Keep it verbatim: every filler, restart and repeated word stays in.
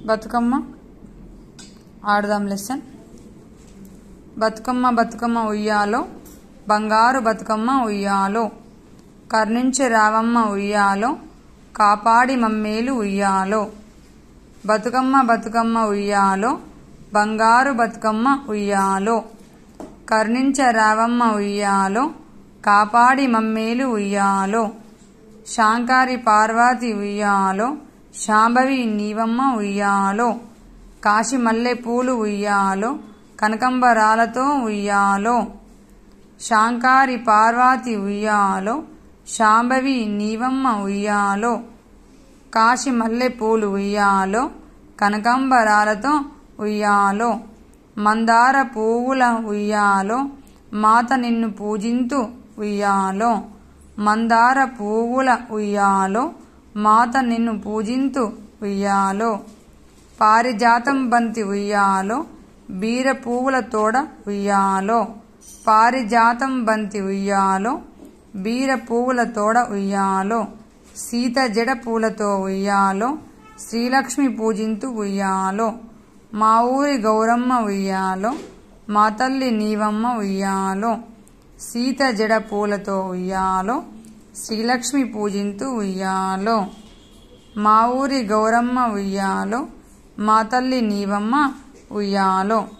బతుకమ్మ ఆడదాం లెసన్. బతుకమ్మ బతుకమ్మ ఉయ్యాలో, బంగారు బతుకమ్మ ఉయ్యాలో, కర్ణించి రావమ్మ ఉయ్యాలో, కాపాడి మమ్మేలు ఉయ్యాలో. బతుకమ్మ బతుకమ్మ ఉయ్యాలో, బంగారు బతుకమ్మ ఉయ్యాలో, కర్ణించ రావమ్మ ఉయ్యాలో, కాపాడి మమ్మేలు ఉయ్యాలో. శాంకారి పార్వతి ఉయ్యాలో, శాంభవి నీవమ్మ ఉయ్యాలో, కాశీ మల్లె పూలు ఉయ్యాలో, కనకంబరాలతో ఉయ్యాలో. శాంకారి పార్వతి ఉయ్యాలో, శాంభవి నీవమ్మ ఉయ్యాలో, కాశీ మల్లె పూలు ఉయ్యాలో, కనకంబరాలతో ఉయ్యాలో. మందార పువ్వుల ఉయ్యాలో, మాత నిన్ను పూజింతు ఉయ్యాలో. మందార పువ్వుల ఉయ్యాలో, మాత నిన్ను పూజింతు ఉయ్యాలో. పారిజాతం బంతి ఉయ్యాలో, బీర పువ్వుల తోడ ఉయ్యాలో. పారిజాతం బంతి ఉయ్యాలో, బీర పువ్వుల తోడ ఉయ్యాలో. సీత జడ పూలతో ఉయ్యాలో, శ్రీలక్ష్మి పూజింతు ఉయ్యాలో. మా ఊరి గౌరమ్మ ఉయ్యాలో, మా తల్లి నీవమ్మ ఉయ్యాలో. సీత జడ పూలతో ఉయ్యాలో, శ్రీలక్ష్మి పూజింతు ఉయ్యాలో. మా ఊరి గౌరమ్మ ఉయ్యాలో, మా తల్లి నీవమ్మ ఉయ్యాలో.